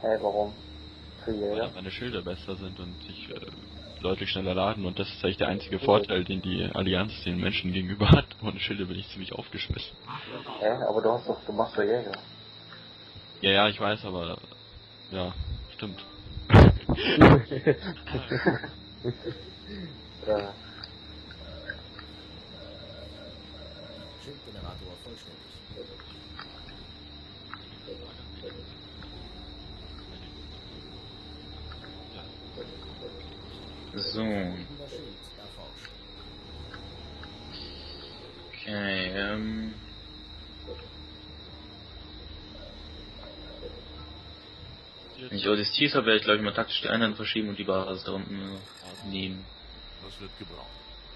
Hä, warum? Für Weil Jäger? dann meine Schilder besser sind und sich deutlich schneller laden, und das ist eigentlich der einzige Vorteil, den die Allianz den Menschen gegenüber hat. Ohne Schilder bin ich ziemlich aufgeschmissen. Hä, aber du machst doch Jäger. Ja, ja, ich weiß, aber ja, stimmt. Ja. Schildgenerator vollständig. So. Verbundener Schild erforscht. Okay, wenn ich ODSTs habe, werde ich glaube ich mal taktisch die Einheiten verschieben und die Basis da unten nehmen. Das wird gebraucht.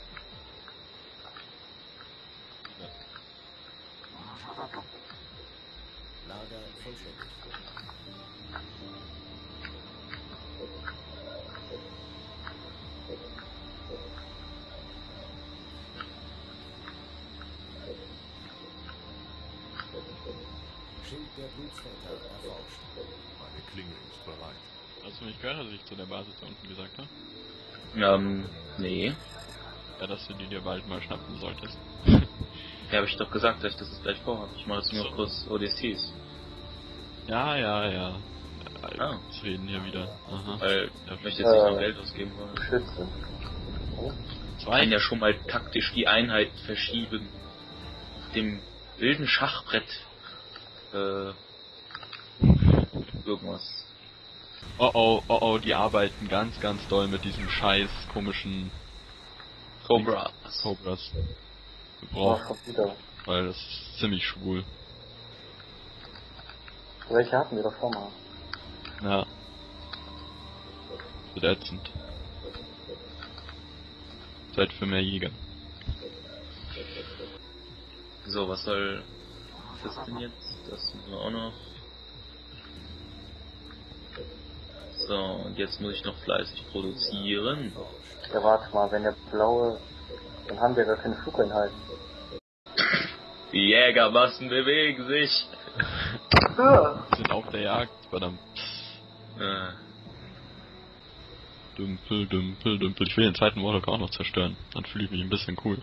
Lager vollständig. Schild der Blutsväter erforscht. Meine Klinge ist bereit. Hast du nicht gehört, was ich zu der Basis da unten gesagt habe? Nee. Ja, dass du die dir bald mal schnappen solltest. Ja, habe ich doch gesagt, dass ich das jetzt gleich vorhabe. Ich mache jetzt nur So. kurz ODSTs. Ja. Ah. Jetzt reden hier wieder. Aha. Weil ich möchte jetzt nicht noch Geld ausgeben wollen. Schütze. Oh. Ich kann ja schon mal taktisch die Einheit verschieben. Auf dem wilden Schachbrett. Irgendwas. Oh, die arbeiten ganz doll mit diesem scheiß komischen Cobras. Cobras Oh, gebraucht, schon wieder. weil das ist ziemlich schwul. Welche hatten wir doch schon mal? Ja. Wird ätzend. Zeit für mehr Jäger. So, was soll das denn jetzt? Das müssen wir auch noch. So, und jetzt muss ich noch fleißig produzieren. Ja, warte mal, wenn der blaue... Dann haben wir gar keine Flugeinheiten. Die Jägermassen bewegen sich. Ja. Sind auf der Jagd, verdammt. Dümpel. Ich will den zweiten Warlock auch noch zerstören. Dann fühle ich mich ein bisschen cool.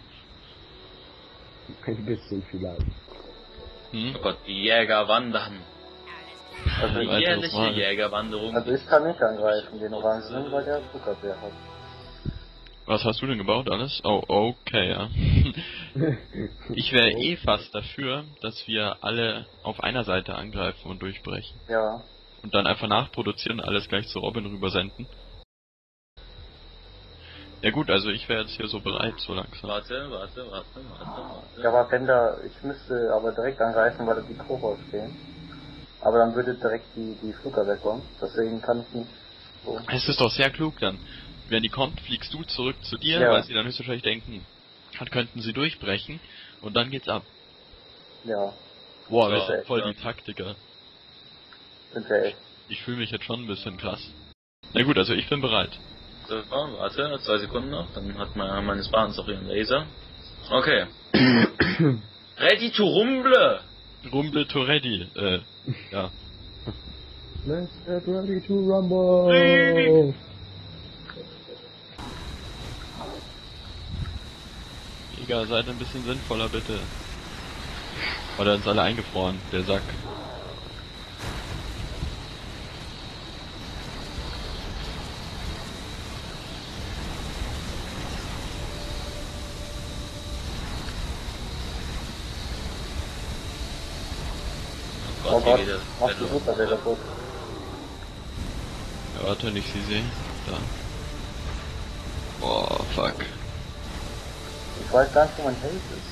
Ein bisschen vielleicht. Hm? Oh Gott, die Jäger wandern. Also, Die weiteres jährliche Mal. Jägerwanderung. also ich kann nicht angreifen, den Orangenen, weil der Flugabwehr hat. Was hast du denn gebaut alles? Oh, okay, ja. Ich wäre eh fast dafür, dass wir alle auf einer Seite angreifen und durchbrechen. Ja. Und dann einfach nachproduzieren und alles gleich zu Robin rübersenden. Ja gut, also ich wäre jetzt hier so bereit, so langsam. Warte. Ja, aber wenn da... Ich müsste aber direkt angreifen, weil da die Kobolds stehen. Aber dann würde direkt die Flugabwehr kommen. Deswegen kann ich nicht so... Es ist doch sehr klug dann. Wenn die kommt, fliegst du zurück zu dir, Ja. weil sie dann höchstwahrscheinlich denken, dann könnten sie durchbrechen und dann geht's ab. Ja, Boah, So, wir sind voll ja. die Taktiker. sind wir echt. Ich fühle mich jetzt schon ein bisschen krass. Na gut, also ich bin bereit. So, warte, 2 Sekunden noch, dann hat meine Spartans auch ihren Laser. Okay. Ready to rumble! Rumble to ready. Ja. Let's get ready to rumble! Jäger, seid ein bisschen sinnvoller bitte. Oder uns alle eingefroren, der Sack. Oh Oh Gott, Gott, hier wieder. mach die Flugabwehr kaputt. Ja, warte, nicht sie sehen. Da. Boah, fuck. Ich weiß gar nicht, wo mein Held ist.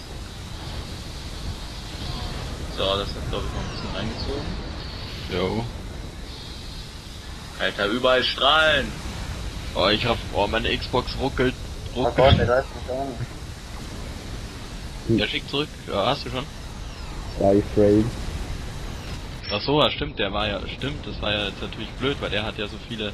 So, das hat glaube ich noch ein bisschen reingezogen. Jo. Alter, überall Strahlen! Oh, meine Xbox ruckelt. Oh Gott, der greift mich an. Der schickt zurück. Ja, hast du schon? 2 Frames. Ach so, ja, stimmt, das war ja jetzt natürlich blöd, weil der hat ja so viele,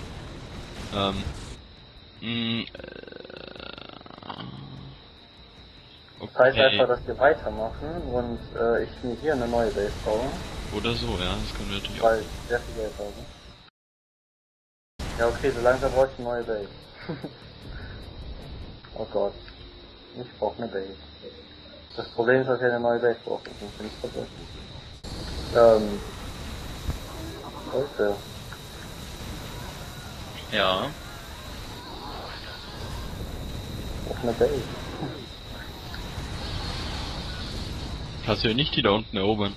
Das heißt okay. einfach, dass wir weitermachen und ich mir hier eine neue Base baue, Oder so, ja, das können wir natürlich auch. weil ich sehr viel Geld habe. Ja, okay, so langsam brauche ich eine neue Base. Oh Gott. Ich brauche eine Base. Das Problem ist, dass ich eine neue Base brauche. Das ist nicht vergessen. Leute. Ja. Ich brauche eine Base. Kannst du ja nicht die da unten erobern.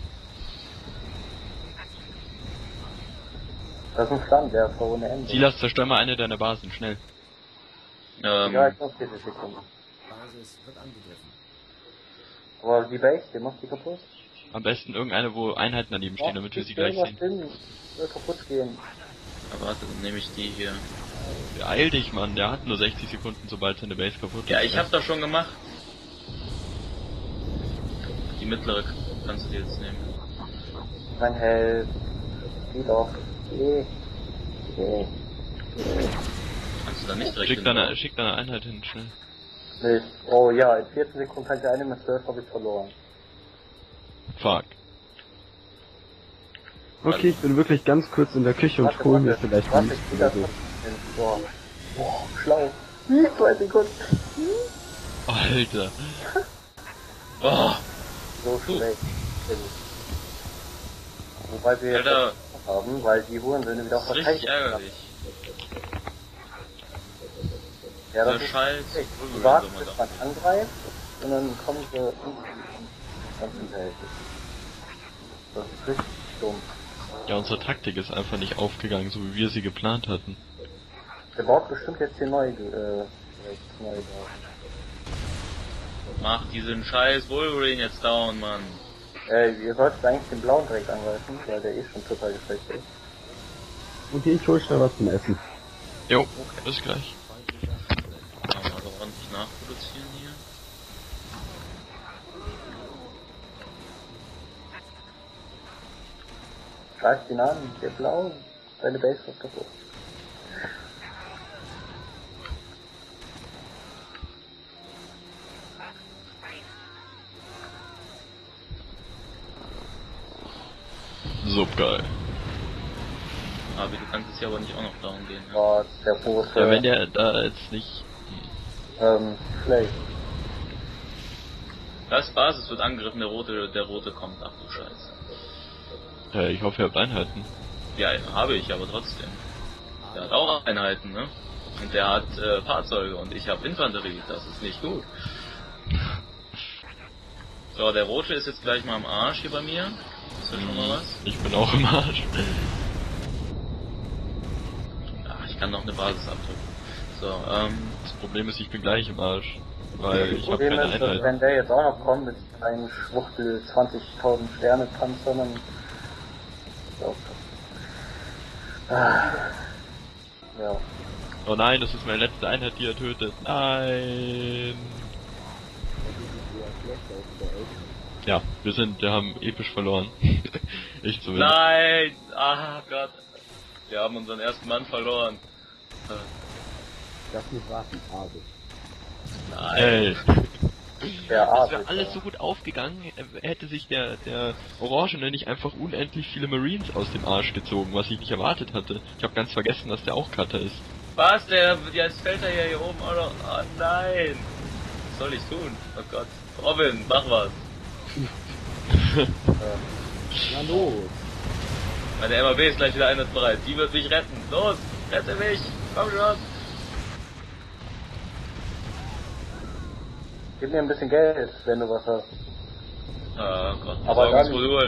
Das ist ein Stand, der ist vor ohne Ende. Silas, zerstör mal eine deiner Basen, schnell. Ja, ich noch 40 Sekunden. Basis wird angegriffen. Aber die Base, die macht die kaputt. Am besten irgendeine, wo Einheiten daneben stehen, damit wir sie gleich sehen. Will kaputt gehen. Aber warte, dann nehme ich die hier. Beeil dich, Mann, der hat nur 60 Sekunden, sobald seine Base kaputt ist. Ja, ich hab doch schon gemacht. Die mittlere kannst du dir jetzt nehmen. Mein Held. Geh doch. Geh. Kannst du da nicht direkt Schick deine Einheit hin, schnell. Nicht. Oh ja, in 14 Sekunden kann ich eine mit 12 habe ich verloren. Fuck. Okay, ich bin wirklich ganz kurz in der Küche und hole mir vielleicht warte, Milch ich oder wieder so. Boah. Boah, schlau. 2 Sekunden. Alter. Oh, So schlecht. Wobei wir jetzt Alter, haben, weil die Hurensöhne wieder auf das ist der richtig ärgerlich. Ja, das Dieser ist Scheiß. echt. Du wartest, bis man angreift und dann kommen sie ganz hinterher. Das ist richtig dumm. Ja, unsere Taktik ist einfach nicht aufgegangen, so wie wir sie geplant hatten. Der baut bestimmt jetzt hier neu bauen. Mach diesen Scheiß Wolverine jetzt down, Mann. Ihr solltet eigentlich den blauen direkt angreifen, weil der schon total geschwächt ist. Okay, ich hol schnell was zum Essen. Jo, bis gleich. Mal so ordentlich nachproduzieren hier. Greift ihn an, der blau, seine Base ist kaputt. So geil. Aber du kannst jetzt hier aber nicht auch noch down gehen. Ne? Gott, der Bose. Ja, wenn der da jetzt nicht... Schlecht. Das Basis wird angegriffen, der rote kommt. Ach du Scheiße. Ich hoffe, ihr habt Einheiten. Ja, habe ich, aber trotzdem. Der hat auch Einheiten, ne? Und der hat Fahrzeuge und ich habe Infanterie. Das ist nicht gut. So, der rote ist jetzt gleich mal am Arsch hier bei mir. Ist das schon mal was? Ich bin auch im Arsch. Ach, ich kann noch eine Basis abdrücken. So, Das Problem ist, ich bin gleich im Arsch. Weil ich habe Problem keine ist, dass Einheit. wenn der jetzt auch noch kommt mit einem Schwuchtel 20.000 Sterne Panzer, dann... Ja. Oh nein, das ist meine letzte Einheit, die er tötet. Nein. Ja, wir haben episch verloren. Ich zumindest. nein! Ah Gott. Wir haben unseren ersten Mann verloren. Das nicht warten, Abel. Nein. Ey. Der Das Arzt. wäre alles so gut aufgegangen, hätte sich der Orangene nicht einfach unendlich viele Marines aus dem Arsch gezogen, was ich nicht erwartet hatte. Ich habe ganz vergessen, dass der auch Cutter ist. Was? Jetzt fällt er ja hier oben auch noch. Oh nein! Was soll ich tun? Oh Gott. Robin, mach was. Na los! Meine MAB ist gleich wieder einsatzbereit. Die wird mich retten. Los, rette mich. Komm schon. Gib mir ein bisschen Geld, wenn du was hast. Oh Gott, Aber Versorgungsmodul.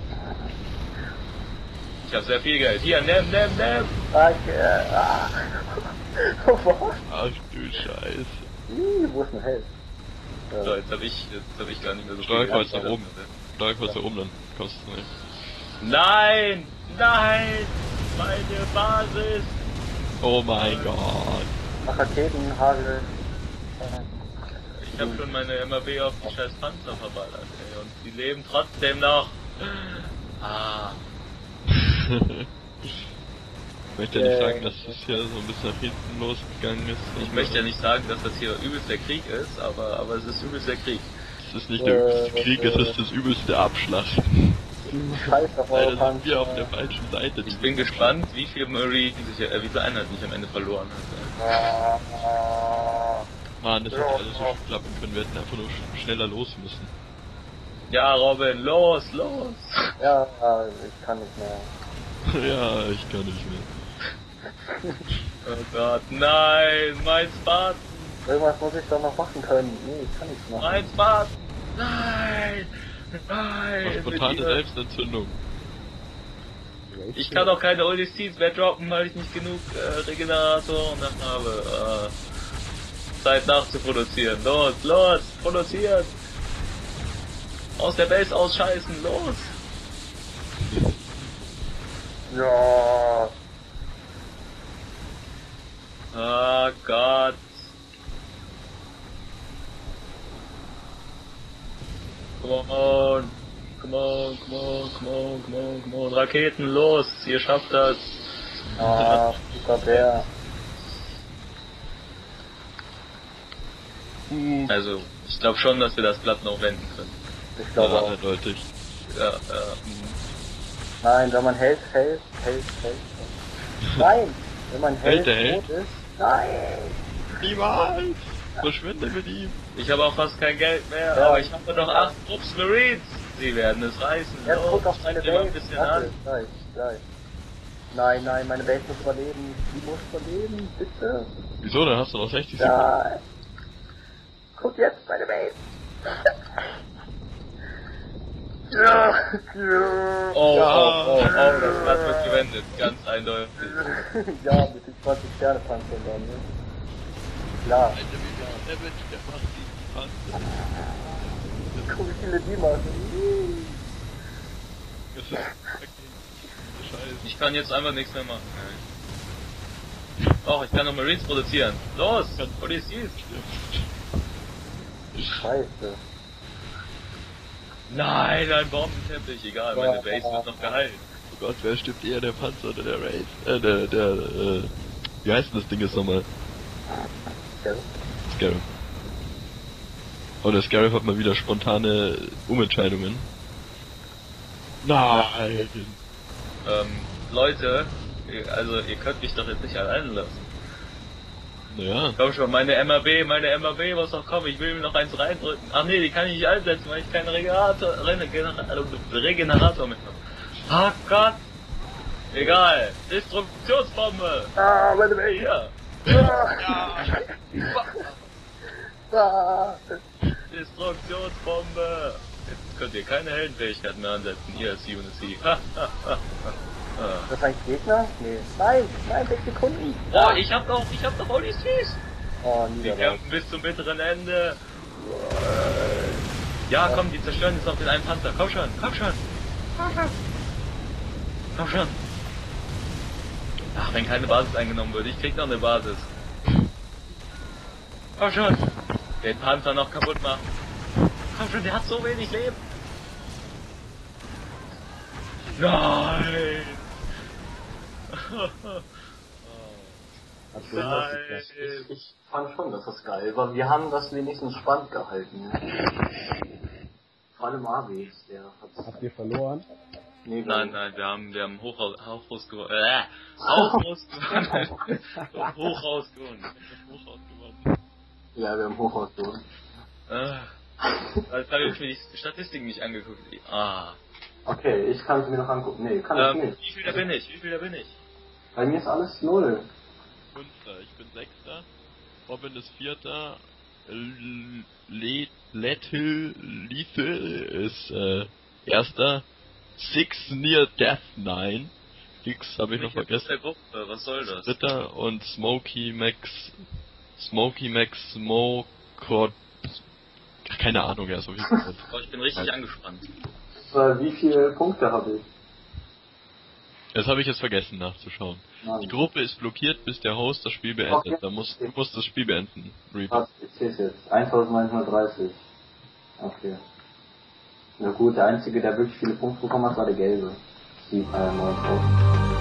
Ich habe sehr viel Geld. Hier, nimm. Danke. Was? Ach du Scheiße. Wo ist mein Held? So, jetzt hab ich gar nicht mehr so viel Steuerkreuz Geld. nach oben. Steuerkreuz nach oben, dann kommst du nicht. Nein! Nein! Meine Basis! Oh mein Gott. Ach, Raketen, Hagel. Ich habe schon meine MAB auf die scheiß Panzer verballert, ey. Und die leben trotzdem noch. Ah. Ich möchte ja nicht sagen, dass es hier so ein bisschen nach hinten losgegangen ist. Ich möchte ja nicht sagen, dass das hier übelst der Krieg ist, aber es ist übelst der Krieg. Es ist nicht der übelste Krieg, es ist das übelste Abschlachten. Scheiß auf eure Leider sind wir auf der Panzer. falschen Seite. Ich bin gespannt, wie viel Marines wie viele Einheiten ich am Ende verloren habe. Mann, das hätte alles so schon klappen können. Wir hätten einfach nur schneller los müssen. Ja, Robin, los, los! Ja, ich kann nicht mehr. Ja, ich kann nicht mehr. Oh Gott, nein, mein Spartan! Irgendwas muss ich doch noch machen können. Nee, ich kann nichts machen. Mein Spartan! Nein! Nein! Spontane Mit ihr- Selbstentzündung. Ich kann auch keine ODCs mehr droppen, weil ich nicht genug Regeneratoren habe. Zeit nachzuproduzieren. Los, los, produzieren! Aus der Base ausscheißen, los! Ja. Ah Gott! Come on! Come on, come on, come on, come on, come on. Raketen, los! Ihr schafft das! Ah, super Bär. Also, ich glaube schon, dass wir das Blatt noch wenden können. Ich glaube Ja, auch. eindeutig. Ja, Nein, wenn man hält. Nein! Wenn man Hält hält, der tot ist. Nein! Niemals! Verschwinde mit ihm! ich habe auch fast kein Geld mehr, Ja. aber ich habe noch 8 Trupps Marines! Sie werden es reißen. Jetzt Los, guck auf meine strengt euch mal Base. ein bisschen Warte, an. gleich. Nein, meine Base muss überleben. Die muss überleben, bitte. Wieso? Dann hast du noch 60 Sekunden. Ja. Guck jetzt, meine Base. Ja. Oh, das Blatt wird gewendet, ganz eindeutig. Ja, mit den 20 Sterne Panzern dann, ne? Klar. Alter, wie viel Damage der macht diesen Panzer. Guck, wie viele die machen. Das ist fucking Scheiße. Ich kann jetzt einfach nichts mehr machen. Och, ich kann noch Marines produzieren. Los, ODCs. Scheiße. Nein, ein Bombenteppich, egal, meine Base wird noch geheilt. Oh Gott, wer stirbt eher, der Panzer oder der Wraith? Wie heißt denn das Ding jetzt nochmal? Ja. Scarab. Oh, der Scarab hat mal wieder spontane Umentscheidungen. Nein! Leute, also ihr könnt mich doch jetzt nicht alleine lassen. Naja, Komm schon, meine MAB muss doch kommen, ich will mir noch eins reindrücken. Ach nee, die kann ich nicht einsetzen, weil ich keinen Regenerator mehr habe. Ach Gott! Egal, Destruktionsbombe! Ah, meine Base. Hier! Ah. Destruktionsbombe! Jetzt könnt ihr keine Heldenfähigkeit mehr ansetzen, hier ist UNC. Das ist ein Gegner? Nee. Nein, 6 Sekunden. Oh, ich hab noch ODCs! Oh, Die Niederlage. kämpfen bis zum bitteren Ende. Ja, komm, die zerstören jetzt noch den einen Panzer. Komm schon. Ach, wenn keine Basis eingenommen wird, ich krieg noch eine Basis. Komm schon. Den Panzer noch kaputt machen. Komm schon, der hat so wenig Leben. Nein. Nein. Ich fand schon, dass das geil war. Wir haben das wenigstens spannend gehalten. Vor allem Avis, der hat's. Habt ihr verloren? Nee, Nein, wir haben Hochhaus gewonnen. Hochhaus gewonnen. Hochhaus gewonnen. Ja, wir haben Hochhaus gewonnen. Jetzt habe ich mir die Statistiken nicht angeguckt. Ah. Okay, ich kann es mir noch angucken. Nee, kann ich nicht. Wie viel da bin ich? Bei mir ist alles 0. Fünfter, ich bin Sechster. Robin ist Vierter. Lethal ist Erster. Six Near Death 9. X habe ich noch vergessen. Was soll das? Dritter und Smokey Max Smokot. Keine Ahnung, er ist auf jeden Fall. Oh, ich bin richtig angespannt. Wie viele Punkte habe ich? Das habe ich jetzt vergessen nachzuschauen. Nein. Die Gruppe ist blockiert, bis der Host das Spiel beendet. Okay. Du musst das Spiel beenden. Was? Ich sehe es jetzt. 1930. Okay. Na gut, der einzige, der wirklich viele Punkte bekommen hat, war der Gelbe. 9.000.